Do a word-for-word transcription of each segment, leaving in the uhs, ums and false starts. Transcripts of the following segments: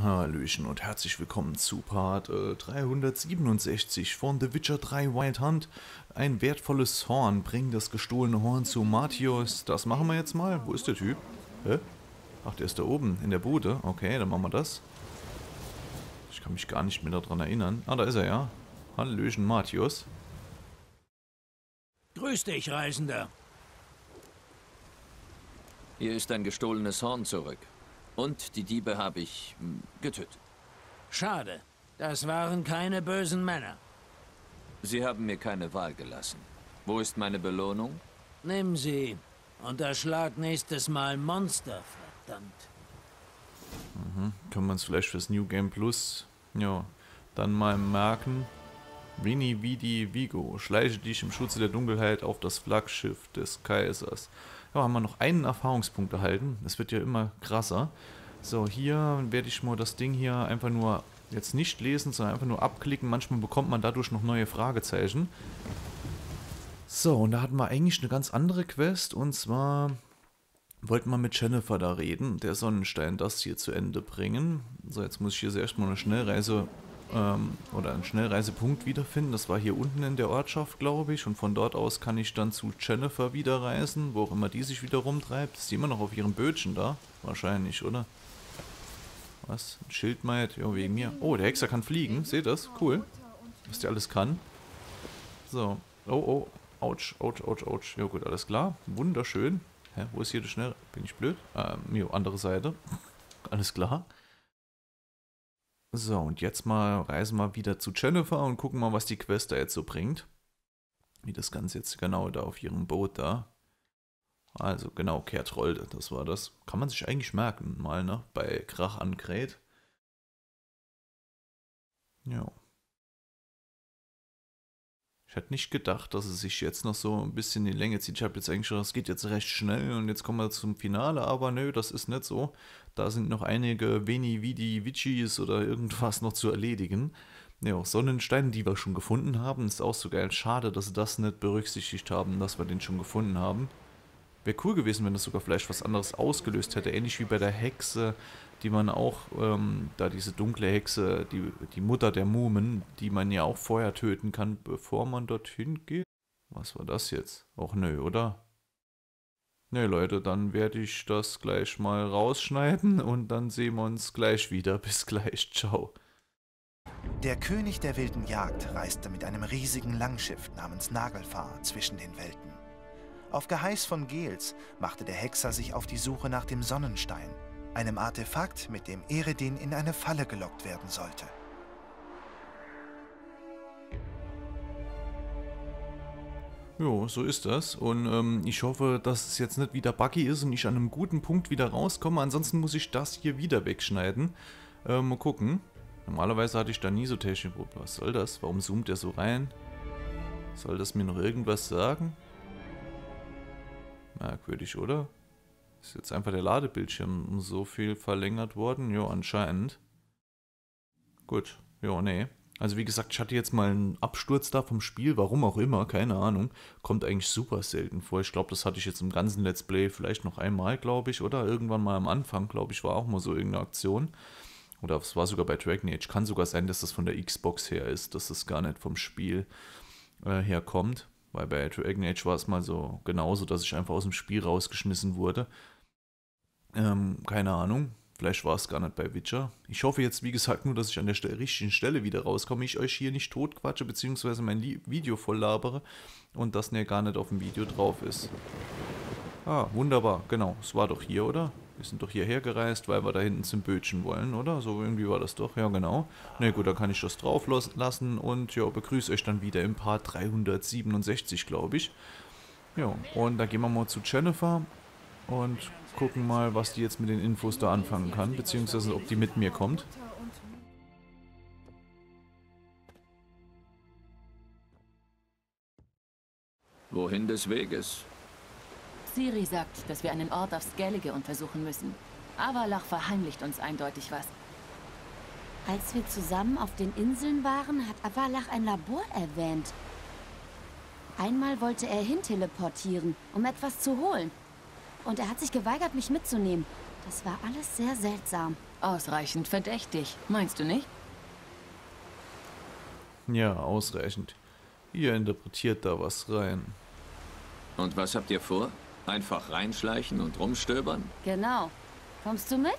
Hallöchen und herzlich willkommen zu Part äh, dreihundertsiebenundsechzig von The Witcher drei Wild Hunt. Ein wertvolles Horn, bring das gestohlene Horn zu Mathios. Das machen wir jetzt mal. Wo ist der Typ? Hä? Ach, der ist da oben in der Bude. Okay, dann machen wir das. Ich kann mich gar nicht mehr daran erinnern. Ah, da ist er ja. Hallöchen, Mathios. Grüß dich, Reisender. Hier ist ein gestohlenes Horn zurück. Und die Diebe habe ich hm, getötet. Schade. Das waren keine bösen Männer. Sie haben mir keine Wahl gelassen. Wo ist meine Belohnung? Nimm sie und erschlag nächstes Mal Monster, verdammt. Mhm. Können wir uns vielleicht fürs New Game Plus, ja, dann mal merken. Vini Vidi Vigo, schleiche dich im Schutze der Dunkelheit auf das Flaggschiff des Kaisers. Ja, haben wir noch einen Erfahrungspunkt erhalten. Das wird ja immer krasser. So, hier werde ich mal das Ding hier einfach nur jetzt nicht lesen, sondern einfach nur abklicken. Manchmal bekommt man dadurch noch neue Fragezeichen. So, und da hatten wir eigentlich eine ganz andere Quest. Und zwar wollten wir mit Jennifer da reden, der Sonnenstein, das hier zu Ende bringen. So, jetzt muss ich hier erstmal eine Schnellreise ähm, oder einen Schnellreisepunkt wiederfinden. Das war hier unten in der Ortschaft, glaube ich. Und von dort aus kann ich dann zu Jennifer wieder reisen, wo auch immer die sich wieder rumtreibt. Ist die immer noch auf ihrem Bötchen da? Wahrscheinlich, oder? Was? Ein Schildmaid? Ja, wegen mir. Oh, der Hexer kann fliegen. Seht das? Cool. Was der alles kann. So. Oh, oh. Autsch, autsch, autsch, autsch. Ja gut, alles klar. Wunderschön. Hä, wo ist hier der Schnell... Bin ich blöd? Ähm, jo, andere Seite. Alles klar. So, und jetzt mal reisen wir wieder zu Jennifer und gucken mal, was die Quest da jetzt so bringt. Wie das Ganze jetzt genau da auf ihrem Boot da. Also genau, Kertrolde, das war das. Kann man sich eigentlich merken, mal, ne? Bei Krach an Kräht. Ja. Ich hätte nicht gedacht, dass es sich jetzt noch so ein bisschen in die Länge zieht. Ich habe jetzt eigentlich schon, es geht jetzt recht schnell und jetzt kommen wir zum Finale, aber nö, das ist nicht so. Da sind noch einige Veni Vidi Vicis oder irgendwas noch zu erledigen. Ja, auch Sonnenstein, die wir schon gefunden haben, ist auch so geil. Schade, dass sie das nicht berücksichtigt haben, dass wir den schon gefunden haben. Wäre cool gewesen, wenn das sogar vielleicht was anderes ausgelöst hätte. Ähnlich wie bei der Hexe, die man auch, ähm, da diese dunkle Hexe, die, die Mutter der Mumen, die man ja auch vorher töten kann, bevor man dorthin geht. Was war das jetzt? Och nö, oder? Ne Leute, dann werde ich das gleich mal rausschneiden und dann sehen wir uns gleich wieder. Bis gleich, ciao. Der König der wilden Jagd reiste mit einem riesigen Langschiff namens Nagelfar zwischen den Welten. Auf Geheiß von Gels machte der Hexer sich auf die Suche nach dem Sonnenstein, einem Artefakt, mit dem Eredin in eine Falle gelockt werden sollte. Jo, so ist das. Und ähm, ich hoffe, dass es jetzt nicht wieder buggy ist und ich an einem guten Punkt wieder rauskomme. Ansonsten muss ich das hier wieder wegschneiden. Ähm, mal gucken. Normalerweise hatte ich da nie so technische Probleme. Was soll das? Warum zoomt der so rein? Soll das mir noch irgendwas sagen? Merkwürdig, oder? Ist jetzt einfach der Ladebildschirm so viel verlängert worden? Jo, anscheinend. Gut, jo, nee. Also wie gesagt, ich hatte jetzt mal einen Absturz da vom Spiel, warum auch immer, keine Ahnung. Kommt eigentlich super selten vor. Ich glaube, das hatte ich jetzt im ganzen Let's Play vielleicht noch einmal, glaube ich, oder? Irgendwann mal am Anfang, glaube ich, war auch mal so irgendeine Aktion. Oder es war sogar bei Dragon Age. Kann sogar sein, dass das von der Xbox her ist, dass das gar nicht vom Spiel äh, herkommt. Weil bei Dragon Age war es mal so genauso, dass ich einfach aus dem Spiel rausgeschmissen wurde. Ähm, keine Ahnung. Vielleicht war es gar nicht bei Witcher. Ich hoffe jetzt, wie gesagt, nur, dass ich an der Ste- richtigen Stelle wieder rauskomme. Ich euch hier nicht totquatsche, beziehungsweise mein Li- Video voll labere und das ne gar nicht auf dem Video drauf ist. Ah, wunderbar. Genau, es war doch hier, oder? Wir sind doch hierher gereist, weil wir da hinten zum Bötchen wollen, oder? So irgendwie war das doch. Ja, genau. Na gut, dann kann ich das drauf lassen und ja, begrüße euch dann wieder im Part dreihundertsiebenundsechzig, glaube ich. Ja, und da gehen wir mal zu Jennifer und gucken mal, was die jetzt mit den Infos da anfangen kann, beziehungsweise ob die mit mir kommt. Wohin des Weges? Ciri sagt, dass wir einen Ort auf Skellige untersuchen müssen. Avalach verheimlicht uns eindeutig was. Als wir zusammen auf den Inseln waren, hat Avalach ein Labor erwähnt. Einmal wollte er hinteleportieren, um etwas zu holen. Und er hat sich geweigert, mich mitzunehmen. Das war alles sehr seltsam. Ausreichend verdächtig, meinst du nicht? Ja, ausreichend. Ihr interpretiert da was rein. Und was habt ihr vor? Einfach reinschleichen und rumstöbern? Genau. Kommst du mit?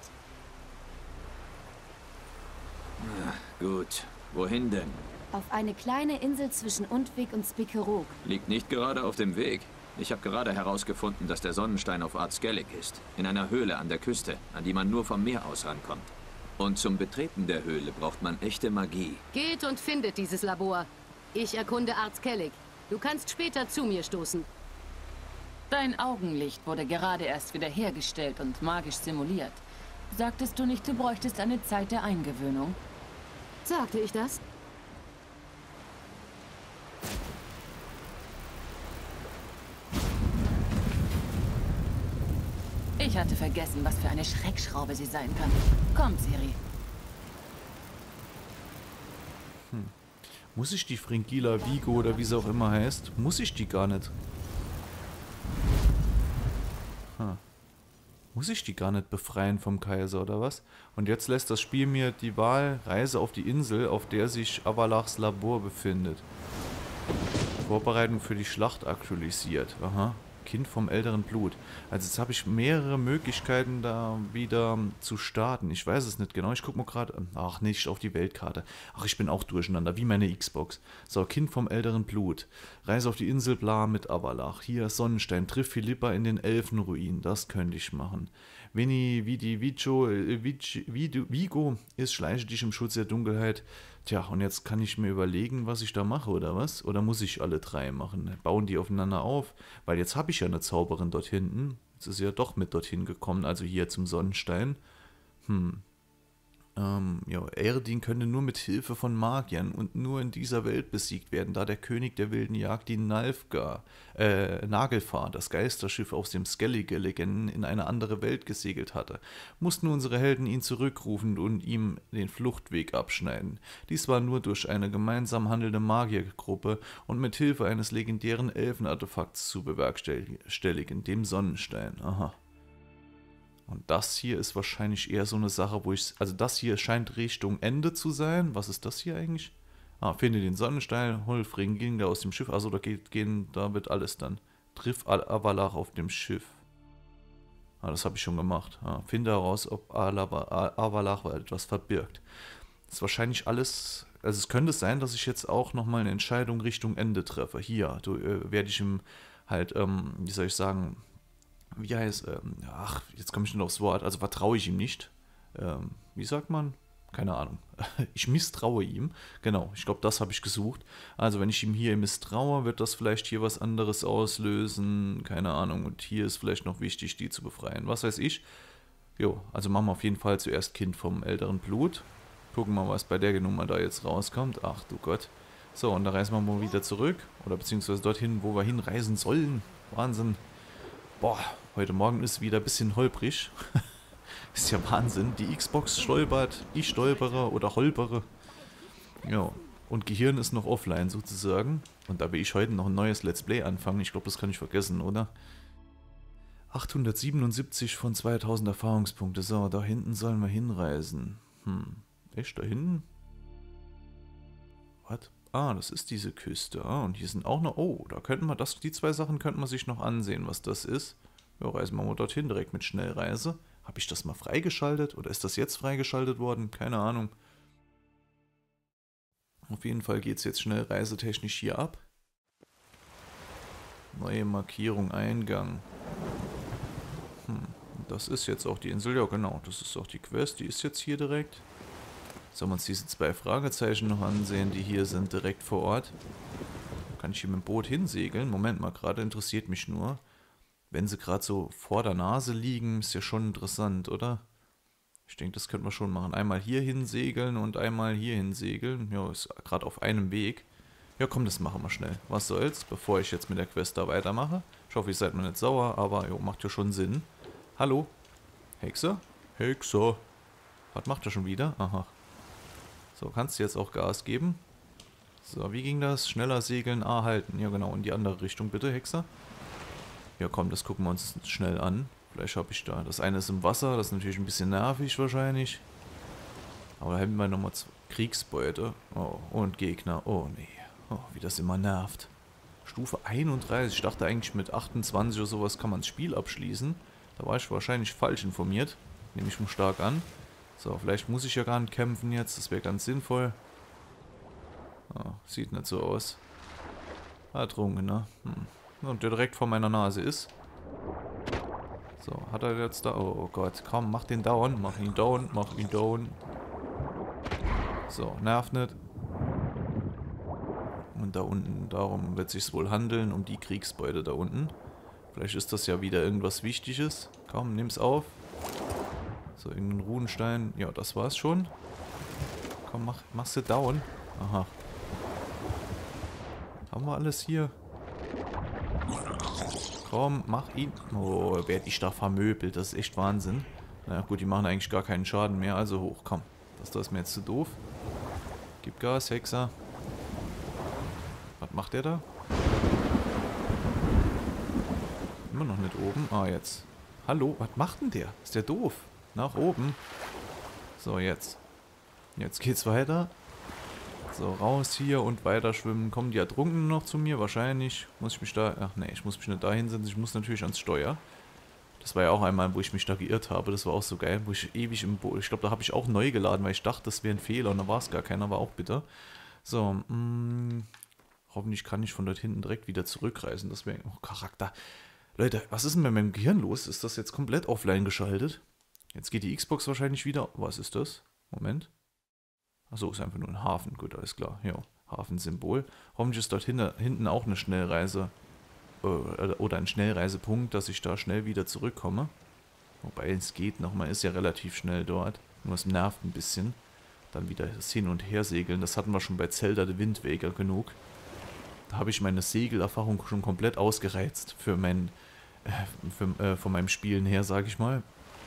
Gut. Wohin denn? Auf eine kleine Insel zwischen Undvik und Spikerok. Liegt nicht gerade auf dem Weg. Ich habe gerade herausgefunden, dass der Sonnenstein auf Art Skellig ist. In einer Höhle an der Küste, an die man nur vom Meer aus rankommt. Und zum Betreten der Höhle braucht man echte Magie. Geht und findet dieses Labor. Ich erkunde Art Skellig. Du kannst später zu mir stoßen. Dein Augenlicht wurde gerade erst wieder hergestellt und magisch simuliert. Sagtest du nicht, du bräuchtest eine Zeit der Eingewöhnung? Sagte ich das? Ich hatte vergessen, was für eine Schreckschraube sie sein kann. Kommt, Ciri. Hm. Muss ich die Fringilla Vigo oder wie sie auch immer heißt? Muss ich die gar nicht? Hm. Muss ich die gar nicht befreien vom Kaiser oder was? Und jetzt lässt das Spiel mir die Wahl, Reise auf die Insel, auf der sich Avallachs Labor befindet. Vorbereitung für die Schlacht aktualisiert. Aha. Kind vom älteren Blut. Also jetzt habe ich mehrere Möglichkeiten da wieder zu starten. Ich weiß es nicht genau. Ich gucke mal gerade. Ach, nicht auf die Weltkarte. Ach, ich bin auch durcheinander, wie meine Xbox. So, Kind vom älteren Blut. Reise auf die Insel Bla mit Avallach. Hier Sonnenstein. Triff Philippa in den Elfenruinen. Das könnte ich machen. Veni, Vidi, Vigo, äh, Vigo ist, schleiche dich im Schutz der Dunkelheit. Tja, und jetzt kann ich mir überlegen, was ich da mache, oder was? Oder muss ich alle drei machen? Bauen die aufeinander auf? Weil jetzt habe ich ja eine Zauberin dort hinten. Jetzt ist sie ja doch mit dorthin gekommen, also hier zum Sonnenstein. Hm. Ähm, ja, Erdin könnte nur mit Hilfe von Magiern und nur in dieser Welt besiegt werden, da der König der wilden Jagd, die Nalfgaard, äh, Nagelfahr, das Geisterschiff aus dem Skellige-Legenden, in eine andere Welt gesegelt hatte. Mussten unsere Helden ihn zurückrufen und ihm den Fluchtweg abschneiden. Dies war nur durch eine gemeinsam handelnde Magiergruppe und mit Hilfe eines legendären Elfenartefakts zu bewerkstelligen, dem Sonnenstein. Aha. Und das hier ist wahrscheinlich eher so eine Sache, wo ich... Also das hier scheint Richtung Ende zu sein. Was ist das hier eigentlich? Ah, finde den Sonnenstein, hol Fringilla aus dem Schiff. Also da geht, gehen, da wird alles dann. Triff Avallach auf dem Schiff. Ah, das habe ich schon gemacht. Ah, finde heraus, ob Avallach etwas verbirgt. Das ist wahrscheinlich alles... Also es könnte sein, dass ich jetzt auch nochmal eine Entscheidung Richtung Ende treffe. Hier, du äh, werde ich ihm halt, ähm, wie soll ich sagen... Wie heißt, ähm, ach, jetzt komme ich nicht aufs Wort, also vertraue ich ihm nicht. Ähm, wie sagt man? Keine Ahnung. Ich misstraue ihm. Genau, ich glaube, das habe ich gesucht. Also wenn ich ihm hier misstraue, wird das vielleicht hier was anderes auslösen. Keine Ahnung. Und hier ist vielleicht noch wichtig, die zu befreien. Was weiß ich. Jo, also machen wir auf jeden Fall zuerst Kind vom älteren Blut. Gucken wir mal, was bei der Nummer da jetzt rauskommt. Ach du Gott. So, und da reisen wir mal wieder zurück. Oder beziehungsweise dorthin, wo wir hinreisen sollen. Wahnsinn. Boah, heute Morgen ist wieder ein bisschen holprig. Ist ja Wahnsinn. Die Xbox stolpert, ich stolpere oder holpere. Ja, und Gehirn ist noch offline sozusagen. Und da will ich heute noch ein neues Let's Play anfangen. Ich glaube, das kann ich vergessen, oder? achthundertsiebenundsiebzig von zweitausend Erfahrungspunkte. So, da hinten sollen wir hinreisen. Hm, echt da hinten? Was? Ah, das ist diese Küste. Ah, und hier sind auch noch... Oh, da könnten wir das... Die zwei Sachen könnten wir sich noch ansehen, was das ist. Ja, reisen wir mal dorthin, direkt mit Schnellreise. Habe ich das mal freigeschaltet? Oder ist das jetzt freigeschaltet worden? Keine Ahnung. Auf jeden Fall geht es jetzt schnellreisetechnisch hier ab. Neue Markierung, Eingang. Hm, das ist jetzt auch die Insel. Ja, genau, das ist auch die Quest. Die ist jetzt hier direkt. Sollen wir uns diese zwei Fragezeichen noch ansehen, die hier sind, direkt vor Ort. Kann ich hier mit dem Boot hinsegeln? Moment mal, gerade interessiert mich nur. Wenn sie gerade so vor der Nase liegen, ist ja schon interessant, oder? Ich denke, das könnten wir schon machen. Einmal hier hinsegeln und einmal hier hinsegeln. Ja, ist gerade auf einem Weg. Ja, komm, das machen wir schnell. Was soll's, bevor ich jetzt mit der Quest da weitermache. Ich hoffe, ihr seid mir nicht sauer, aber jo, macht ja schon Sinn. Hallo? Hexer? Hexer. Was macht er schon wieder? Aha. So, kannst du jetzt auch Gas geben? So, wie ging das? Schneller segeln, A halten. Ja genau, in die andere Richtung bitte, Hexer. Ja komm, das gucken wir uns schnell an. Vielleicht habe ich da... Das eine ist im Wasser, das ist natürlich ein bisschen nervig wahrscheinlich. Aber da haben wir nochmal Kriegsbeute. Oh, und Gegner. Oh, nee. Oh, wie das immer nervt. Stufe einunddreißig. Ich dachte eigentlich mit achtundzwanzig oder sowas kann man das Spiel abschließen. Da war ich wahrscheinlich falsch informiert. Nehme ich mal stark an. So, vielleicht muss ich ja gar nicht kämpfen jetzt. Das wäre ganz sinnvoll. Oh, sieht nicht so aus. Ertrunken, ne? Hm. Und der direkt vor meiner Nase ist. So, hat er jetzt da... Oh Gott, komm, mach den down. Mach ihn down, mach ihn down. So, nervt nicht. Und da unten, darum wird es sich wohl handeln, um die Kriegsbeute da unten. Vielleicht ist das ja wieder irgendwas Wichtiges. Komm, nimm's auf. So, irgendein Runenstein. Ja, das war's schon. Komm, mach, machst du down. Aha. Haben wir alles hier? Komm, mach ihn. Oh, werd ich da vermöbelt. Das ist echt Wahnsinn. Na gut, die machen eigentlich gar keinen Schaden mehr. Also hoch, komm. Das, das ist mir jetzt zu doof. Gib Gas, Hexer. Was macht der da? Immer noch nicht oben. Ah, jetzt. Hallo, was macht denn der? Ist der doof? Nach oben. So, jetzt. Jetzt geht's weiter. So, raus hier und weiter schwimmen. Kommen die Ertrunkenen noch zu mir? Wahrscheinlich. Muss ich mich da... Ach nee, ich muss mich nicht da hinsetzen. Ich muss natürlich ans Steuer. Das war ja auch einmal, wo ich mich da geirrt habe. Das war auch so geil. Wo ich ewig im Boot... Ich glaube, da habe ich auch neu geladen, weil ich dachte, das wäre ein Fehler. Und da war es gar keiner. War auch bitter. So, mh... Hoffentlich kann ich von dort hinten direkt wieder zurückreisen. Das wäre... Oh, Charakter. Leute, was ist denn mit meinem Gehirn los? Ist das jetzt komplett offline geschaltet? Jetzt geht die Xbox wahrscheinlich wieder... Was ist das? Moment. Achso, ist einfach nur ein Hafen. Gut, alles klar. Ja, Hafensymbol. Hoffentlich ist dort hinter, hinten auch eine Schnellreise... Äh, oder ein Schnellreisepunkt, dass ich da schnell wieder zurückkomme. Wobei es geht noch. Man ist ja relativ schnell dort. Nur es nervt ein bisschen. Dann wieder das Hin- und Hersegeln. Das hatten wir schon bei Zelda the Wind Waker genug. Da habe ich meine Segelerfahrung schon komplett ausgereizt für mein, äh, für, äh, von meinem Spielen her, sage ich mal.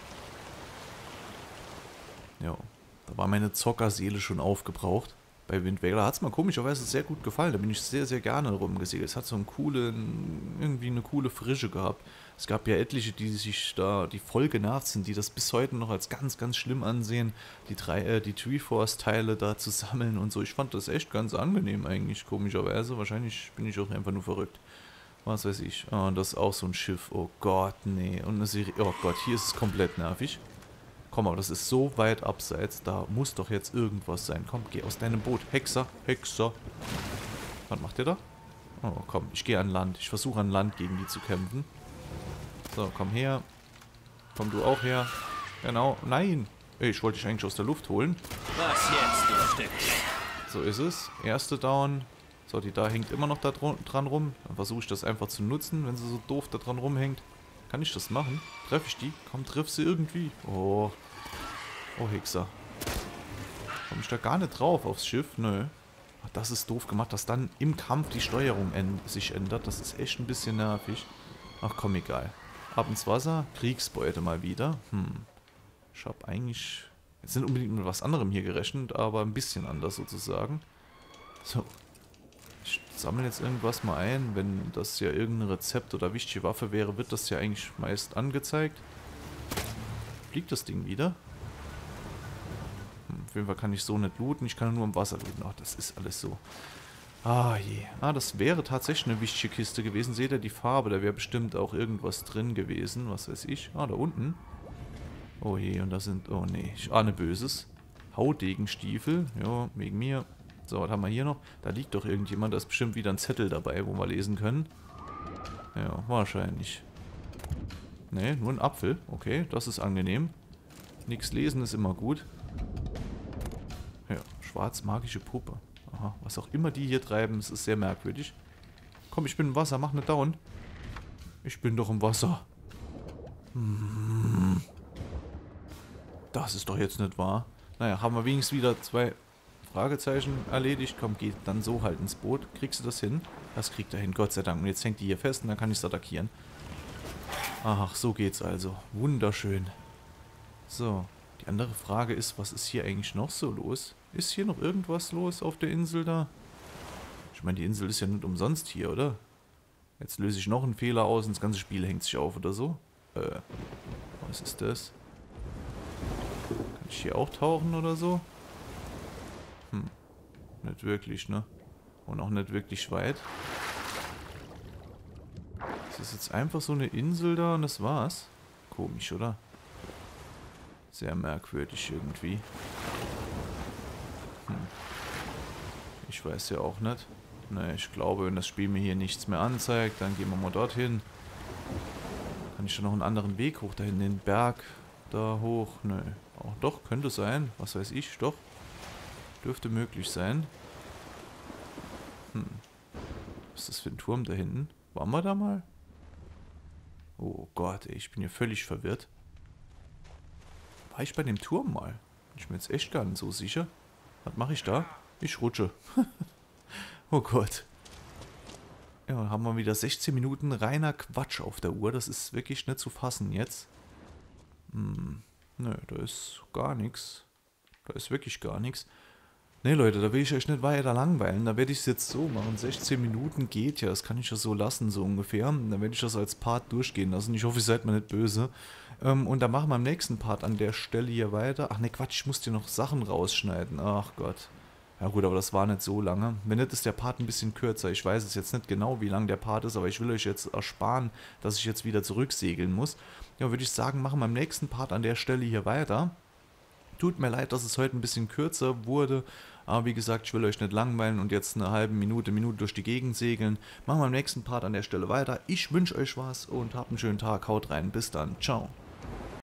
Ja, da war meine Zockerseele schon aufgebraucht bei Wind Waker. Da hat es mir komischerweise sehr gut gefallen. Da bin ich sehr, sehr gerne rumgesegelt. Es hat so einen coolen, irgendwie eine coole Frische gehabt. Es gab ja etliche, die sich da, die voll genervt sind, die das bis heute noch als ganz, ganz schlimm ansehen, die drei, äh, die Triforce-Teile da zu sammeln und so. Ich fand das echt ganz angenehm eigentlich, komischerweise. Wahrscheinlich bin ich auch einfach nur verrückt. Was weiß ich. Oh, und das ist auch so ein Schiff. Oh Gott, nee. Und eine Serie. Oh Gott, hier ist es komplett nervig. Komm, aber das ist so weit abseits. Da muss doch jetzt irgendwas sein. Komm, geh aus deinem Boot. Hexer, Hexer. Was macht der da? Oh, komm, ich gehe an Land. Ich versuche an Land gegen die zu kämpfen. So, komm her. Komm du auch her. Genau. Nein. Ey, ich wollte dich eigentlich aus der Luft holen. Was jetzt, du Stückchen? So ist es. Erste Down. So, die da hängt immer noch da dran rum. Dann versuche ich das einfach zu nutzen, wenn sie so doof da dran rumhängt. Kann ich das machen? Treffe ich die? Komm, triff sie irgendwie. Oh. Oh, Hexer. Komme ich da gar nicht drauf aufs Schiff? Nö. Ach, das ist doof gemacht, dass dann im Kampf die Steuerung sich ändert. Das ist echt ein bisschen nervig. Ach komm, egal. Ab ins Wasser. Kriegsbeute mal wieder. Hm. Ich habe eigentlich... Jetzt nicht unbedingt mit was anderem hier gerechnet, aber ein bisschen anders sozusagen. So. Ich sammle jetzt irgendwas mal ein. Wenn das ja irgendein Rezept oder wichtige Waffe wäre, wird das ja eigentlich meist angezeigt. Fliegt das Ding wieder? Hm, auf jeden Fall kann ich so nicht looten. Ich kann nur im Wasser looten. Ach, das ist alles so. Ah je. Ah, das wäre tatsächlich eine wichtige Kiste gewesen. Seht ihr die Farbe? Da wäre bestimmt auch irgendwas drin gewesen. Was weiß ich. Ah, da unten. Oh je, und da sind... Oh nee, ich ahne Böses. Hautdegenstiefel. Ja, wegen mir. So, was haben wir hier noch? Da liegt doch irgendjemand. Da ist bestimmt wieder ein Zettel dabei, wo wir lesen können. Ja, wahrscheinlich. Nee, nur ein Apfel. Okay, das ist angenehm. Nichts lesen ist immer gut. Ja, schwarz-magische Puppe. Aha, was auch immer die hier treiben, es ist sehr merkwürdig. Komm, ich bin im Wasser, mach nicht down. Ich bin doch im Wasser. Hm. Das ist doch jetzt nicht wahr. Naja, haben wir wenigstens wieder zwei Fragezeichen erledigt. Komm, geht dann so halt ins Boot. Kriegst du das hin? Das kriegt er hin, Gott sei Dank. Und jetzt hängt die hier fest und dann kann ich es attackieren. Ach, so geht's also. Wunderschön. So, die andere Frage ist, was ist hier eigentlich noch so los? Ist hier noch irgendwas los auf der Insel da? Ich meine, die Insel ist ja nicht umsonst hier, oder? Jetzt löse ich noch einen Fehler aus und das ganze Spiel hängt sich auf oder so. Äh, was ist das? Kann ich hier auch tauchen oder so? Hm, nicht wirklich, ne? Und auch nicht wirklich weit. Das ist jetzt einfach so eine Insel da und das war's. Komisch, oder? Sehr merkwürdig irgendwie. Hm. Ich weiß ja auch nicht. Ne, ich glaube, wenn das Spiel mir hier nichts mehr anzeigt, dann gehen wir mal dorthin. Kann ich schon noch einen anderen Weg hoch, da hinten den Berg da hoch? Nö. Auch doch, könnte sein. Was weiß ich, doch. Dürfte möglich sein. Hm. Was ist das für ein Turm da hinten? Waren wir da mal? Oh Gott, ey, ich bin hier völlig verwirrt. War ich bei dem Turm mal? Bin ich mir jetzt echt gar nicht so sicher. Was mache ich da? Ich rutsche. Oh Gott. Ja, dann haben wir wieder sechzehn Minuten reiner Quatsch auf der Uhr. Das ist wirklich nicht zu fassen jetzt. Hm, nö, da ist gar nichts. Da ist wirklich gar nichts. Ne, Leute, da will ich euch nicht weiter langweilen. Da werde ich es jetzt so machen. sechzehn Minuten geht ja. Das kann ich ja so lassen, so ungefähr. Dann werde ich das als Part durchgehen lassen. Ich hoffe, ihr seid mir nicht böse. Ähm, und dann machen wir im nächsten Part an der Stelle hier weiter. Ach ne, Quatsch, ich muss dir noch Sachen rausschneiden. Ach Gott. Ja gut, aber das war nicht so lange. Wenn nicht, ist der Part ein bisschen kürzer. Ich weiß es jetzt nicht genau, wie lang der Part ist, aber ich will euch jetzt ersparen, dass ich jetzt wieder zurücksegeln muss. Ja, würde ich sagen, machen wir im nächsten Part an der Stelle hier weiter. Tut mir leid, dass es heute ein bisschen kürzer wurde, aber wie gesagt, ich will euch nicht langweilen und jetzt eine halbe Minute, Minute durch die Gegend segeln. Machen wir im nächsten Part an der Stelle weiter. Ich wünsche euch was und habt einen schönen Tag. Haut rein. Bis dann. Ciao.